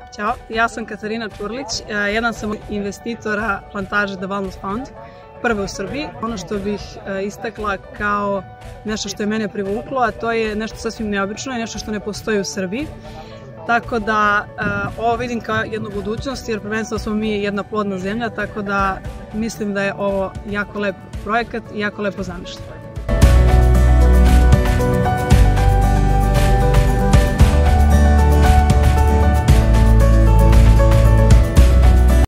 Ćao, ja sam Katarina Turlic, jedan sam od investitora plantaže The Walnut Fund, prve u Srbiji. Ono što bih istakla kao nešto što je mene privuklo, a to je nešto sasvim neobično i nešto što ne postoji u Srbiji. Tako da ovo vidim kao jednu budućnost, jer prvenstveno smo mi jedna plodna zemlja, tako da mislim da je ovo jako lep projekat i jako lepo zamišljen.